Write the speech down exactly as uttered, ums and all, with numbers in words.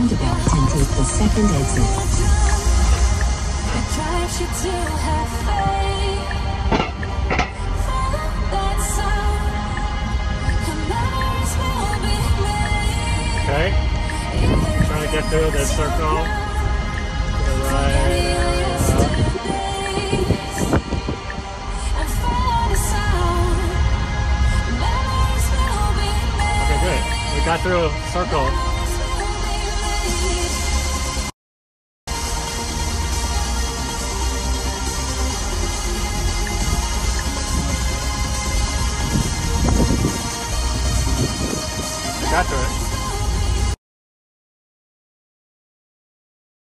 roundabout and take the second exit. Okay. Trying to get through the circle. To the right. Okay, good. We got through a circle. Got through it.